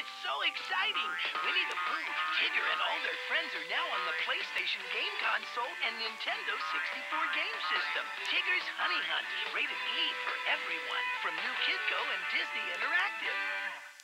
It's so exciting! Winnie the Pooh, Tigger, and all their friends are now on the PlayStation game console and Nintendo64 game system. Tigger's Honey Hunt, rated E for everyone, from New Kidco and Disney Interactive.